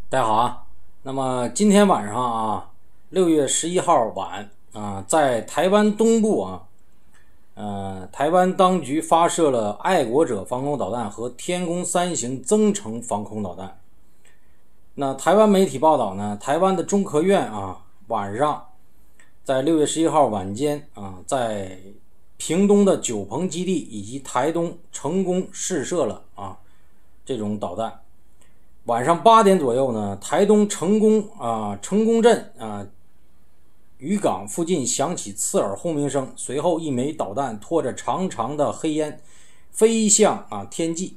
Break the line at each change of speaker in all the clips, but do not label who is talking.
大家好啊。那么今天晚上啊，6月11号晚啊，在台湾东部台湾当局发射了爱国者防空导弹和天宫3型增程防空导弹。那台湾媒体报道呢，台湾的中科院晚上在6月11号晚间在屏东的九鹏基地以及台东成功试射了这种导弹。晚上8点左右呢，台东成功镇渔港附近响起刺耳轰鸣声，随后一枚导弹拖着长长的黑烟飞向天际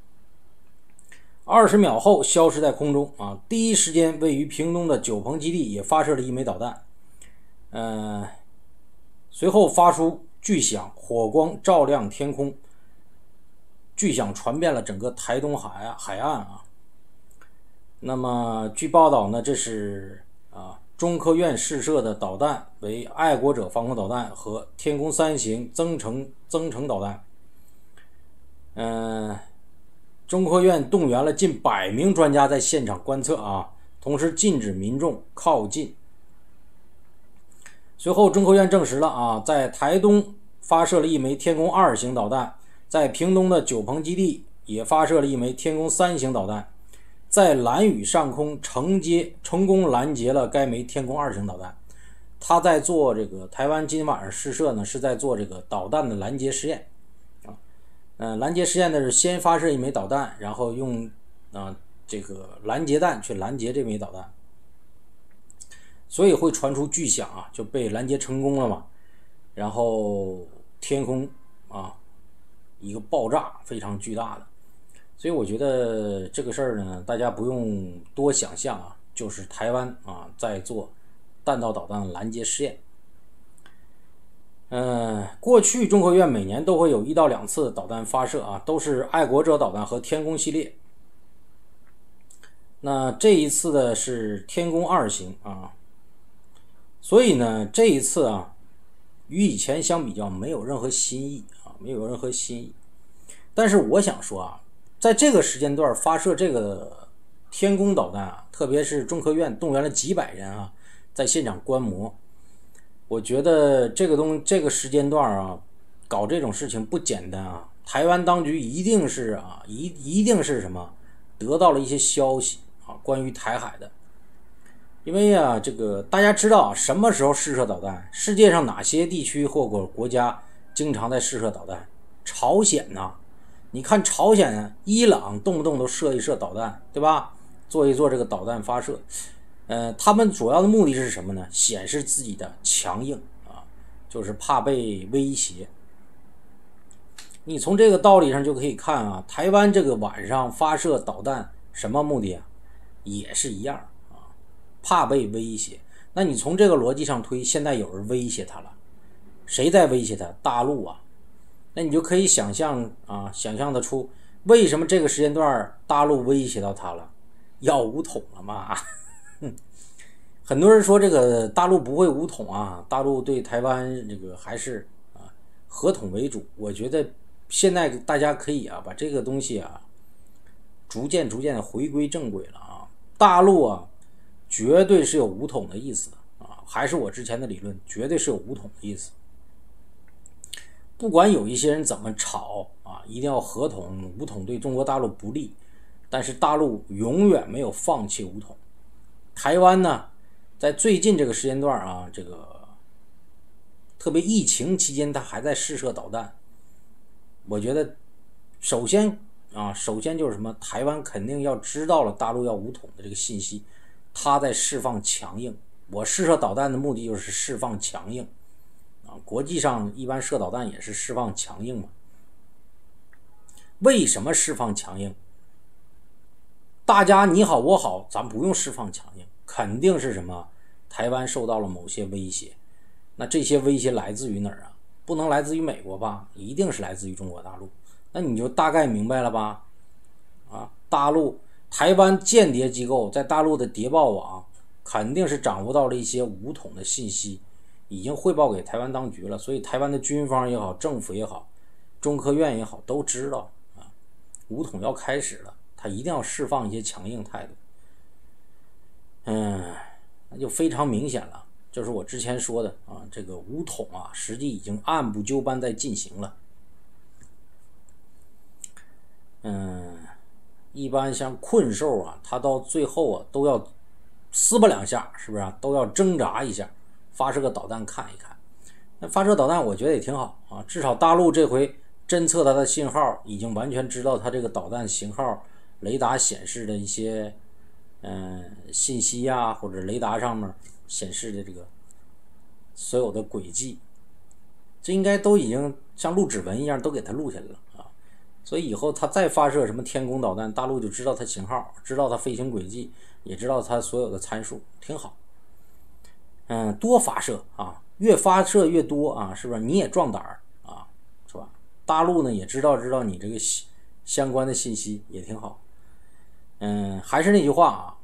，20秒后消失在空中第一时间位于屏东的九鹏基地也发射了一枚导弹，随后发出巨响，火光照亮天空，巨响传遍了整个台东海岸那么据报道呢，这是中科院试射的导弹为爱国者防空导弹和天宫3型增程导弹。中科院动员了近100名专家在现场观测同时禁止民众靠近。随后中科院证实了在台东发射了一枚天宫2型导弹，在屏东的九鹏基地也发射了一枚天宫3型导弹，在兰屿上空成功拦截了该枚天宫2型导弹。他在做这个台湾今晚上试射呢，是在做这个导弹的拦截实验拦截实验的是先发射一枚导弹，然后用这个拦截弹去拦截这枚导弹，所以会传出巨响就被拦截成功了嘛。然后天空一个爆炸非常巨大的，所以我觉得这个事儿呢，大家不用多想象就是台湾在做弹道导弹拦截试验。过去中科院每年都会有1到2次导弹发射都是爱国者导弹和天宫系列。那这一次的是天宫2型所以呢，这一次与以前相比较没有任何新意但是我想说在这个时间段发射这个天宫导弹特别是中科院动员了几百人在现场观摩，我觉得这个时间段搞这种事情不简单台湾当局一定是什么得到了一些消息关于台海的。因为这个大家知道什么时候试射导弹，世界上哪些地区或国家经常在试射导弹？朝鲜你看朝鲜伊朗动不动都射一射导弹，对吧？做一做这个导弹发射，他们主要的目的是什么呢？显示自己的强硬就是怕被威胁。你从这个道理上就可以看台湾这个晚上发射导弹什么目的也是一样怕被威胁。那你从这个逻辑上推，现在有人威胁他了，谁在威胁他？大陆那你就可以想象得出为什么这个时间段大陆威胁到他了，要武统了嘛很多人说这个大陆不会武统大陆对台湾这个还是和统为主。我觉得现在大家可以把这个东西逐渐的回归正轨了大陆绝对是有武统的意思还是我之前的理论，绝对是有武统的意思。不管有一些人怎么吵一定要和统，武统对中国大陆不利，但是大陆永远没有放弃武统。台湾呢，在最近这个时间段这个特别疫情期间，它还在试射导弹。我觉得首先就是什么，台湾肯定要知道了大陆要武统的这个信息，他在释放强硬。我试射导弹的目的就是释放强硬国际上一般射导弹也是释放强硬嘛。为什么释放强硬？大家你好我好，咱不用释放强硬，肯定是什么？台湾受到了某些威胁。那这些威胁来自于哪儿不能来自于美国吧？一定是来自于中国大陆。那你就大概明白了吧？大陆台湾间谍机构在大陆的谍报网肯定是掌握到了一些武统的信息，已经汇报给台湾当局了，所以台湾的军方也好，政府也好，中科院也好，都知道武统要开始了，他一定要释放一些强硬态度。 那就非常明显了，就是我之前说的啊，这个武统啊，实际已经按部就班在进行了。一般像困兽啊，它到最后啊都要撕吧两下，是不是啊？都要挣扎一下，发射个导弹看一看。那发射导弹我觉得也挺好啊，至少大陆这回侦测它的信号，已经完全知道它这个导弹型号，雷达显示的一些信息啊，或者雷达上面显示的这个所有的轨迹，这应该都已经像录指纹一样都给它录下来了啊。所以以后它再发射什么天宫导弹，大陆就知道它型号，知道它飞行轨迹，也知道它所有的参数，挺好。多发射啊，越发射越多啊，是不是？你也壮胆啊，是吧？大陆呢也知道你这个相关的信息，也挺好。还是那句话啊，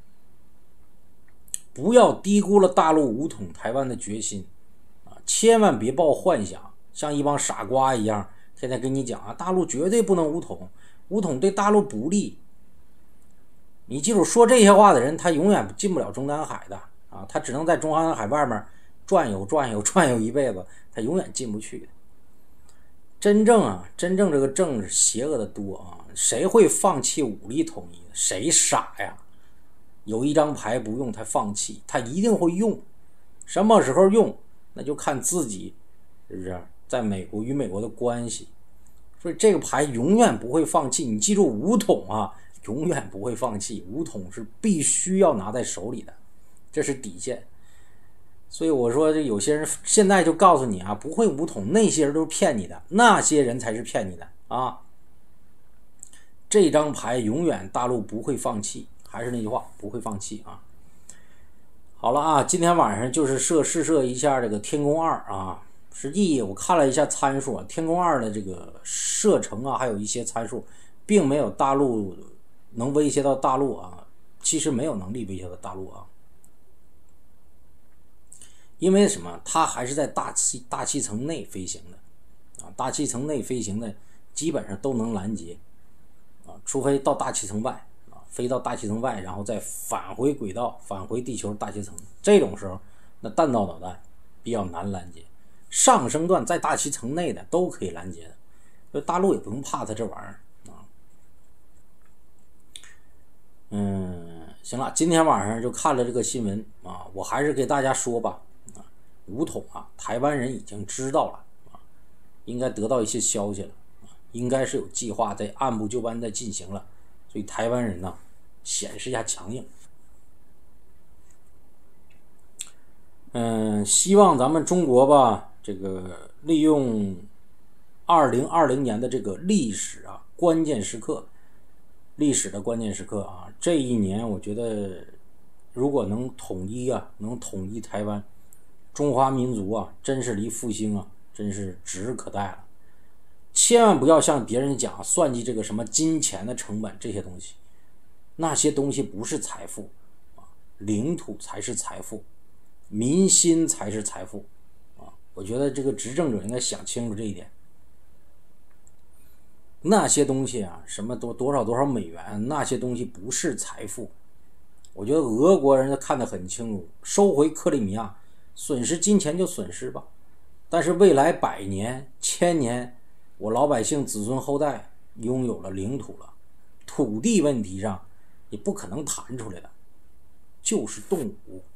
不要低估了大陆武统台湾的决心啊！千万别抱幻想，像一帮傻瓜一样，天天跟你讲啊，大陆绝对不能武统，武统对大陆不利。你记住，说这些话的人，他永远进不了中南海的啊，他只能在中南海外面转悠一辈子，他永远进不去的。真正这个政治邪恶的多啊，谁会放弃武力统一？谁傻呀？有一张牌不用他放弃，他一定会用。什么时候用，那就看自己是不是在美国与美国的关系。所以这个牌永远不会放弃。你记住，武统啊，永远不会放弃。武统是必须要拿在手里的，这是底线。所以我说，这有些人现在就告诉你啊，不会武统，那些人都是骗你的，那些人才是骗你的啊。这张牌永远大陆不会放弃，还是那句话，不会放弃啊。好了啊，今天晚上就是试射一下这个天宫2啊。实际我看了一下参数啊，天宫2的这个射程啊，还有一些参数，并没有大陆能威胁到大陆啊，其实没有能力威胁到大陆啊。因为什么？它还是在大气层内飞行的啊，大气层内飞行的基本上都能拦截啊，除非到大气层外啊，飞到大气层外，然后再返回轨道，返回地球大气层，这种时候，那弹道导弹比较难拦截。上升段在大气层内的都可以拦截的，所以大陆也不用怕它这玩意儿啊。行了，今天晚上就看了这个新闻啊，我还是给大家说吧。武统啊，台湾人已经知道了啊，应该得到一些消息了啊，应该是有计划在按部就班在进行了，所以台湾人呢显示一下强硬。希望咱们中国吧，这个利用2020年的这个历史的关键时刻啊，这一年我觉得如果能统一台湾。中华民族啊，真是离复兴啊，真是指日可待了。千万不要向别人讲算计这个什么金钱的成本这些东西，那些东西不是财富啊，领土才是财富，民心才是财富啊！我觉得这个执政者应该想清楚这一点。那些东西啊，什么多少美元，那些东西不是财富。我觉得俄国人看得很清楚，收回克里米亚。损失金钱就损失吧，但是未来100年、1000年，我老百姓子孙后代拥有了领土了，土地问题上也不可能谈出来的，就是动武。